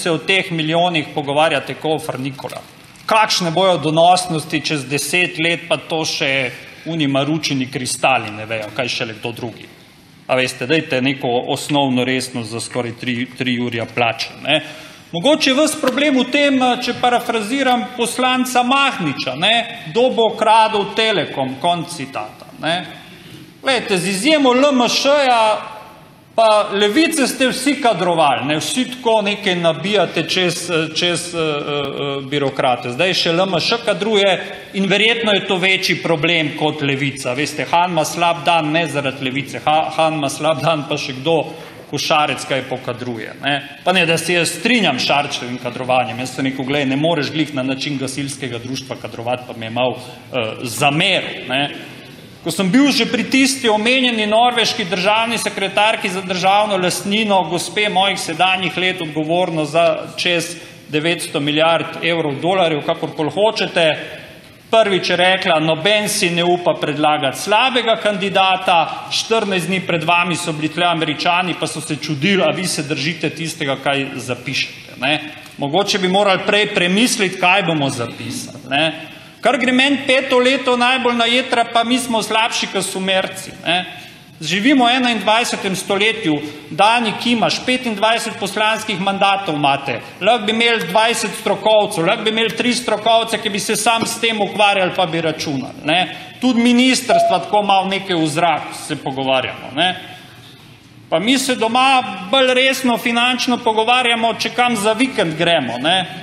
se o teh milijonih pogovarjate kot o frnikolah. Kakšne bojo donosnosti čez 10 let, pa to še oni maručeni kristali ne vejo, kaj šele kdo drugi. A veste, dajte neko osnovno resnost za skoraj 3 jurja plače. Mogoče je vas problem v tem, če parafraziram poslanca Mahniča, kdo bo kradel Telekom, konc citata. Glejte, z izjemo LMŠ-ja pa Levice ste vsi kadrovali, vsi tako nekaj nabijate čez birokrate. Zdaj še LMŠ kadruje in verjetno je to večji problem kot Levica. Veste, Han ima slab dan ne zaradi Levice, Han ima slab dan pa še kdo Košarec kaj pokadruje. Pa ne, da se jaz strinjam s Šarčevim kadrovanjem. Jaz sem rekel, gledaj, ne moreš glih na način gasilskega društva kadrovati, pa me je malo zameril. Ko sem bil že pri tisti omenjeni norveški državni sekretarki za državno lastnino, gospe mojih sedanjih let odgovorno za čez 900 milijard evrov dolarjev, kakorkoli hočete, prvič je rekla, noben si ne upa predlagati slabega kandidata, 14 dni pred vami so bili tle Američani, pa so se čudili, a vi se držite tistega, kaj zapišete. Mogoče bi morali prej premisliti, kaj bomo zapisali. Kar gre meni 5. leto najbolj na jetra, pa mi smo slabši kot Sumerci. Živimo v 21. stoletju, Dani Kimaš, 25 poslanskih mandatov imate, lahko bi imeli 20 strokovcev, lahko bi imeli 3 strokovce, ki bi se sam s tem ukvarjali, pa bi računali. Tudi ministrstva tako malo nekaj v zrak se pogovarjamo. Pa mi se doma bolj resno finančno pogovarjamo, če kam za vikend gremo.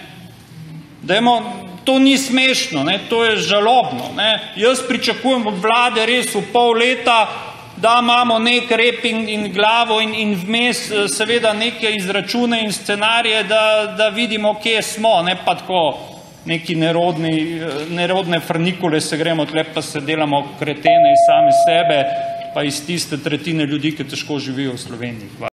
To ni smešno, to je žalobno. Jaz pričakujem od vlade res v pol leta, da imamo nek rep in glavo in vmes seveda neke izračune in scenarije, da vidimo, kje smo, ne pa tako neki nerodne frnikule se gremo tle, pa se delamo kretene iz same sebe, pa iz tiste tretjine ljudi, ki težko živijo v Sloveniji.